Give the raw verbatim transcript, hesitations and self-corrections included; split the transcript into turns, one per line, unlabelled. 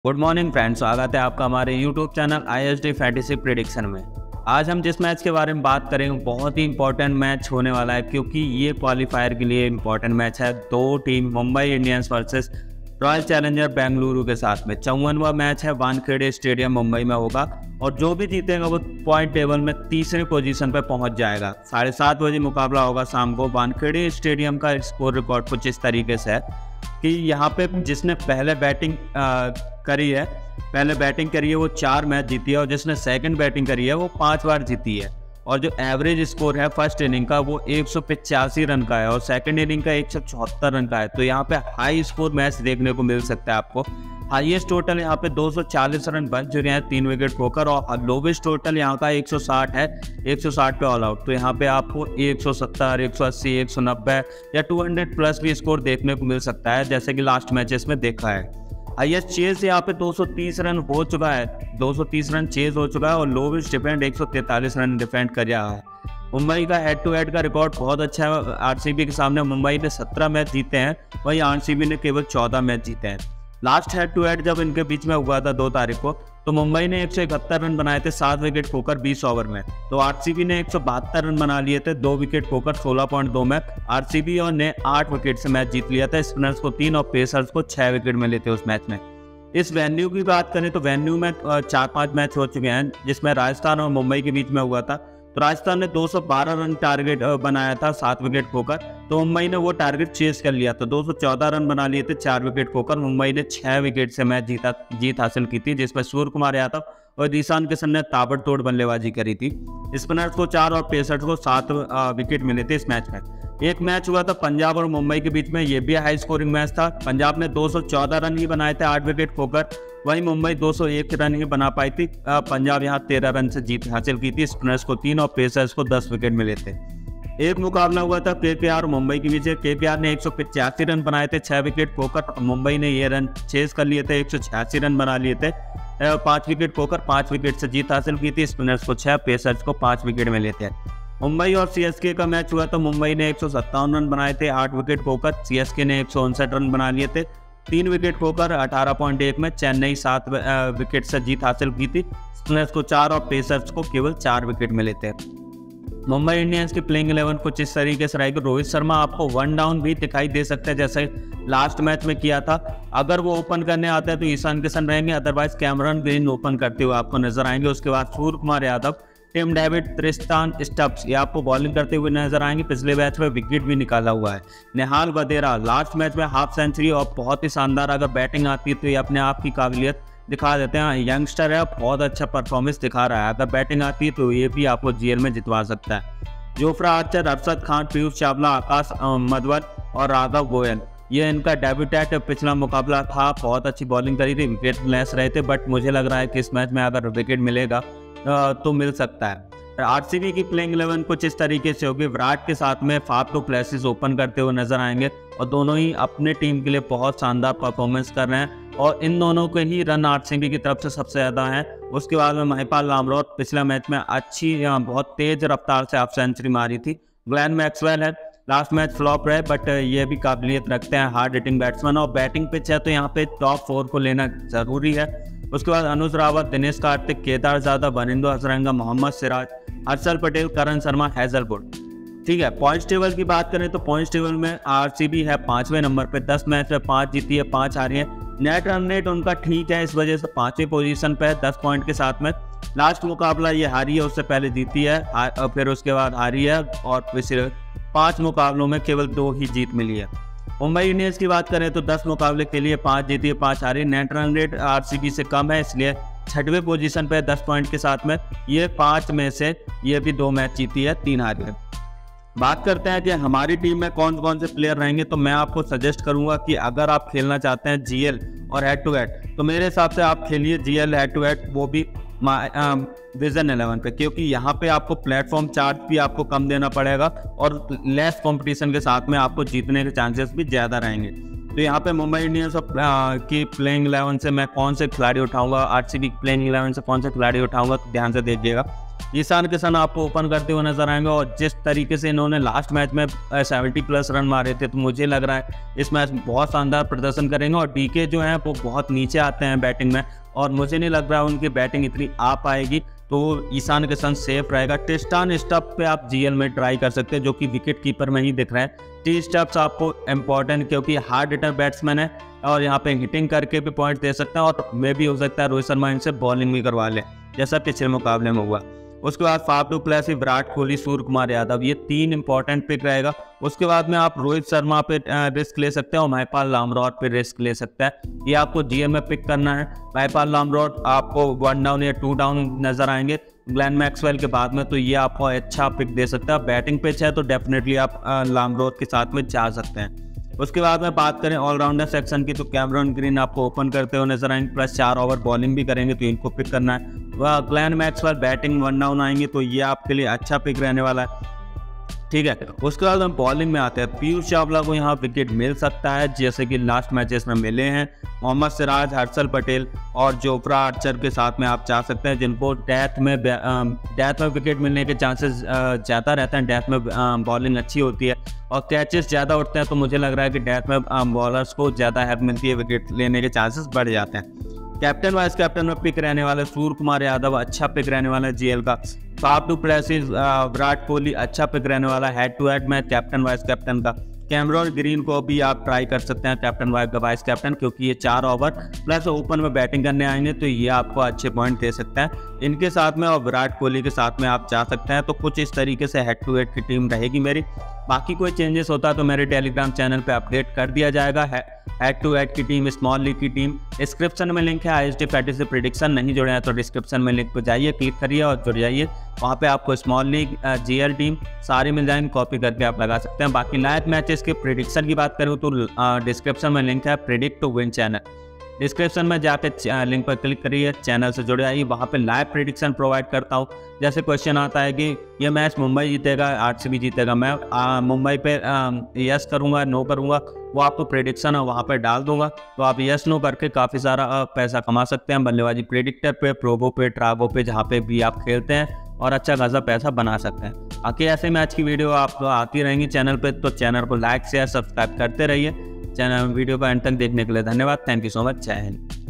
Good morning friends, स्वागत है आपका हमारे YouTube channel I S D fantasy prediction में। आज हम जिस मैच के बारे में बात करेंगे बहुत ही इंपॉर्टेंट मैच होने वाला है, क्योंकि ये क्वालिफायर के लिए इंपॉर्टेंट मैच है। दो team Mumbai Indians versus Royal Challenger Bengaluru के साथ में चौवनवा मैच है, वानखेड़े स्टेडियम मुंबई में होगा और जो भी जीतेगा वो पॉइंट टेबल में तीसरी पोजीशन पर पहुंच जाएगा। साढ़े सात बजे मुकाबला होगा शाम को। वानखेड़े स्टेडियम का स्कोर रिकॉर्ड कुछ इस तरीके से है कि यहाँ पे जिसने पहले बैटिंग आ, करी है पहले बैटिंग करी है वो चार मैच जीती है और जिसने सेकंड बैटिंग करी है वो पांच बार जीती है। और जो एवरेज स्कोर है फर्स्ट इनिंग का वो एक सौ पचासी रन का है और सेकंड इनिंग का एक सौ चौहत्तर रन का है। तो यहाँ पे हाई स्कोर मैच देखने को मिल सकता है आपको। हाईएस्ट टोटल यहाँ पे दो सौ चालीस रन बन चुके हैं तीन विकेट खोकर और लोवेस्ट टोटल यहाँ का एक सौ साठ है, एक सौ साठ पे ऑल आउट। तो यहाँ पे आपको एक सौ सत्तर, एक सौ अस्सी, एक सौ नब्बे या दो सौ प्लस भी स्कोर देखने को मिल सकता है, जैसे कि लास्ट मैचेस में देखा है। हाईएस्ट चेज यहाँ पे दो सौ तीस रन हो चुका है, दो सौ तीस रन चेज हो चुका है और लोवेस्ट डिफेंड एक सौ तैंतालीस रन डिफेंड कर रहा है। मुंबई का हेड टू हेड का रिकॉर्ड बहुत अच्छा है। आरसीबी के सामने मुंबई ने सत्रह मैच जीते हैं, वहीं आरसीबी ने केवल चौदह मैच जीते हैं। लास्ट हेड टू हेड जब इनके बीच में हुआ था दो तारीख को, तो मुंबई ने एक सौ इकहत्तर रन बनाए थे सात विकेट खोकर बीस ओवर में, तो आरसीबी ने एक सौ बहत्तर रन बना लिए थे दो विकेट खोकर सोलह पॉइंट दो में। आरसीबी और ने आठ विकेट से मैच जीत लिया था। स्पिनर्स को तीन और पेसर्स को छह विकेट मिले थे उस मैच में। इस वेन्यू की बात करें तो वेन्यू में चार पांच मैच हो चुके हैं जिसमें राजस्थान और मुंबई के बीच में हुआ था। तो राजस्थान ने दो सौ बारह रन टारगेट बनाया था सात विकेट खोकर, तो मुंबई ने वो टारगेट चेस कर लिया था। दो सौ चौदह रन बना लिए थे चार विकेट खोकर। मुंबई ने छह विकेट से मैच जीता जीत हासिल की थी, जिसमें सूर्य कुमार यादव और ईशान किशन ने ताबड़तोड़ बल्लेबाजी करी थी। स्पिनर्स को चार और पेसर्स को सात विकेट मिले थे इस मैच में। एक मैच हुआ था पंजाब और मुंबई के बीच में, ये भी हाई स्कोरिंग मैच था। पंजाब ने दो सौ चौदह रन ही बनाए थे आठ विकेट खोकर, वहीं मुंबई दो सौ एक रन ही बना पाई थी। पंजाब यहाँ तेरह रन से जीत हासिल की थी। स्पिनर्स को तीन और पेसर्स को दस विकेट मिले थे। एक मुकाबला हुआ था केकेआर और मुंबई के बीच। केकेआर ने एक सौ पचासी रन बनाए थे छह विकेट खोकर, मुंबई ने ये रन चेस कर लिए थे, एक सौ छियासी रन बना लिए थे पाँच विकेट खोकर, पाँच विकेट से जीत हासिल की थी। स्पिनर्स को छह, पेसर्स को पाँच विकेट मिले थे। मुंबई और सीएसके का मैच हुआ तो मुंबई ने एक सौ सत्तावन रन बनाए थे आठ विकेट खोकर, सीएसके ने एक सौ उनसठ रन बना लिए थे तीन विकेट खोकर अठारह पॉइंट एक में। चेन्नई सात विकेट से जीत हासिल की थी। स्पिनर्स को चार और पेसर्स को केवल चार विकेट मिले थे। मुंबई इंडियंस की प्लेइंग इलेवन कुछ इस तरीके से रहेगी। रोहित शर्मा आपको वन डाउन भी दिखाई दे सकता है जैसे लास्ट मैच में किया था। अगर वो ओपन करने आता है तो ईशान किशन रहेंगे, अदरवाइज कैमरन ग्रीन ओपन करते हुए आपको नजर आएंगे। उसके बाद Surya Kumar Yadav, Tim David, Tristan Stubbs ये आपको बॉलिंग करते हुए नजर आएंगे। पिछले मैच में विकेट भी निकाला हुआ है। निहाल वधेरा लास्ट मैच में हाफ सेंचुरी और बहुत ही शानदार, अगर बैटिंग आती है तो ये अपने आप की काबिलियत दिखा देते हैं। यंगस्टर है, बहुत अच्छा परफॉर्मेंस दिखा रहा है। अगर बैटिंग आती है तो ये भी आपको जीएल में जितवा सकता है। जोफ्रा आर्चर, अरशद खान, पीयूष चावला, आकाश मधवन और राघव गोयल, ये इनका डेब्यूटेंट पिछला मुकाबला था। बहुत अच्छी बॉलिंग करी थी, विकेट लेस रहे थे, बट मुझे लग रहा है कि इस मैच में अगर विकेट मिलेगा तो मिल सकता है। आरसीबी की प्लेइंग इलेवन कुछ इस तरीके से होगी। विराट के साथ में फाफ टू प्लेसिस ओपन करते हुए नजर आएंगे और दोनों ही अपने टीम के लिए बहुत शानदार परफॉर्मेंस कर रहे हैं और इन दोनों के ही रन आरसीबी की तरफ से सबसे ज़्यादा हैं। उसके बाद में महिपाल लामरोट पिछला मैच में अच्छी बहुत तेज रफ्तार से हाफ सेंचुरी मारी थी। ग्लेन मैक्सवेल है, लास्ट मैच फ्लॉप रहे बट ये भी काबिलियत रखते हैं, हार्ड हिटिंग बैट्समैन और बैटिंग पिच है तो यहाँ पे टॉप फोर को लेना ज़रूरी है। उसके बाद अनुज रावत, दिनेश कार्तिक, केदार जाधव, वरिंदर हसरंगा, मोहम्मद सिराज, हर्षल पटेल, करण शर्मा, हैजलवुड। ठीक है, पॉइंट्स टेबल की बात करें तो पॉइंट्स टेबल में आरसीबी है पांचवें नंबर पे, दस मैच में पाँच जीती है, पाँच हारी है। नेट रन रेट उनका ठीक है, इस वजह से पांचवें पोजीशन पे है दस पॉइंट के साथ में। लास्ट मुकाबला ये हारी है, उससे पहले जीती है, फिर उसके बाद हारी है और पिछले पाँच मुकाबलों में केवल दो ही जीत मिली है। मुंबई इंडियंस की बात करें तो दस मुकाबले के लिए पाँच जीती है, पाँच हारी। नेट रन रेट आरसीबी से कम है, इसलिए छठवें पोजीशन पे दस पॉइंट के साथ में। ये पाँच में से ये भी दो मैच जीती है, तीन हारी है। बात करते हैं कि हमारी टीम में कौन कौन से प्लेयर रहेंगे, तो मैं आपको सजेस्ट करूंगा कि अगर आप खेलना चाहते हैं जीएल और हेड टू हेड तो मेरे हिसाब से आप खेलिए जीएल हेड टू हेड, वो भी विजन इलेवन पे, क्योंकि यहाँ पे आपको प्लेटफॉर्म चार्ज भी आपको कम देना पड़ेगा और लेस कंपटीशन के साथ में आपको जीतने के चांसेस भी ज़्यादा रहेंगे। तो यहाँ पे मुंबई इंडियंस की प्लेइंग इलेवन से मैं कौन से खिलाड़ी उठाऊंगा, आरसीबी की प्लेइंग इलेवन से कौन से खिलाड़ी उठाऊंगा, तो ध्यान से देखिएगा। ईशान किशन आपको ओपन करते हुए नजर आएंगे और जिस तरीके से इन्होंने लास्ट मैच में सेवेंटी प्लस रन मारे थे, तो मुझे लग रहा है इस मैच में बहुत शानदार प्रदर्शन करेंगे। और डीके जो है वो बहुत नीचे आते हैं बैटिंग में और मुझे नहीं लग रहा उनकी बैटिंग इतनी आ पाएगी, तो ईशान किशन सेफ रहेगा। टिस्टान स्टप पे आप जीएल में ट्राई कर सकते हैं जो कि विकेट कीपर में ही दिख रहे हैं। टी स्टप्स आपको इंपॉर्टेंट क्योंकि हार्ड हिटर बैट्समैन है और यहाँ पे हिटिंग करके भी पॉइंट दे सकते हैं और मे भी हो सकता है रोहित शर्मा इनसे बॉलिंग भी करवा ले जैसा पिछले मुकाबले में हुआ। उसके बाद Faf du Plessis, Virat Kohli, Surya Kumar Yadav, ये तीन इंपॉर्टेंट पिक रहेगा। उसके बाद में आप रोहित शर्मा पे रिस्क ले सकते हैं और महिपाल लामरोट पे रिस्क ले सकते हैं। ये आपको जीएल में पिक करना है। महिपाल लामरोट आपको वन डाउन या टू डाउन नजर आएंगे ग्लेन मैक्सवेल के बाद में, तो ये आपको अच्छा पिक दे सकता है। बैटिंग पिच है तो डेफिनेटली आप लामरोट के साथ में जा सकते हैं। उसके बाद में बात करें ऑलराउंडर सेक्शन की, तो कैमरन ग्रीन आपको ओपन करते हुए नजर आएंगे, प्लस चार ओवर बॉलिंग भी करेंगे तो इनको पिक करना है। वह Glenn Maxwell batting one down आएंगे तो ये आपके लिए अच्छा पिक रहने वाला है, ठीक है। उसके बाद हम बॉलिंग में आते हैं। पीयूष चावला को यहाँ विकेट मिल सकता है जैसे कि लास्ट मैचेस में मिले हैं। मोहम्मद सिराज, हर्षल पटेल और जोफ्रा आर्चर के साथ में आप जा सकते हैं जिनको डेथ में डेथ में विकेट मिलने के चांसेस ज़्यादा रहते हैं। डेथ में बॉलिंग अच्छी होती है और कैचेस ज़्यादा उठते हैं, तो मुझे लग रहा है कि डेथ में बॉलर्स को ज़्यादा हेल्प मिलती है, विकेट लेने के चांसेस बढ़ जाते हैं। कैप्टन वाइस कैप्टन में पिक रहने वाले सूर्य कुमार यादव, अच्छा पिक रहने वाला है G L. Faf du Plessis, Virat Kohli, अच्छा पिक रहने वाला है head to head match captain vice captain का। कैमरन ग्रीन को भी आप ट्राई कर सकते हैं कैप्टन वाइस कैप्टन, क्योंकि ये चार ओवर प्लस ओपन में बैटिंग करने आएंगे तो ये आपको अच्छे पॉइंट दे सकते हैं इनके साथ में। और विराट कोहली के साथ में आप जा सकते हैं। तो कुछ इस तरीके से हेड टू हेड की टीम रहेगी मेरी। बाकी कोई चेंजेस होता तो मेरे टेलीग्राम चैनल पे अपडेट कर दिया जाएगा। हेड टू हेड की टीम, स्मॉल लीग की टीम, डिस्क्रिप्शन में लिंक है। आईएसडी फैंटेसी प्रेडिक्शन नहीं जुड़े हैं तो डिस्क्रिप्शन में लिंक पर जाइए, क्लिक करिए और जुड़ जाइए। वहाँ पे आपको स्मॉल लीग, जीएल टीम सारी मिल जाएंगी, कॉपी करके आप लगा सकते हैं। बाकी लाइव मैचेस के प्रेडिक्शन की बात करूँ तो डिस्क्रिप्शन में लिंक है predict to win channel. Description में जाकर लिंक पर क्लिक करिए, चैनल से जुड़े आइए। वहाँ पे लाइव प्रेडिक्शन प्रोवाइड करता हूँ। जैसे क्वेश्चन आता है कि ये मैच मुंबई जीतेगा, आरसीबी जीतेगा, मैं मुंबई पे यस करूँगा, नो करूँगा, वो आपको प्रेडिक्शन है वहाँ पे डाल दूंगा। तो आप यस नो करके काफ़ी सारा पैसा कमा सकते हैं बल्लेबाजी प्रेडिक्टर पे, प्रोबो पे, ट्रागो पे, जहाँ पे भी आप खेलते हैं और अच्छा खासा पैसा बना सकते हैं। बाकी ऐसे मैच की वीडियो आपको आती रहेंगी चैनल पे, तो चैनल को लाइक शेयर सब्सक्राइब करते रहिए। चैनल वीडियो को एंड तक देखने के लिए धन्यवाद। Thank you so much. जय हिंद।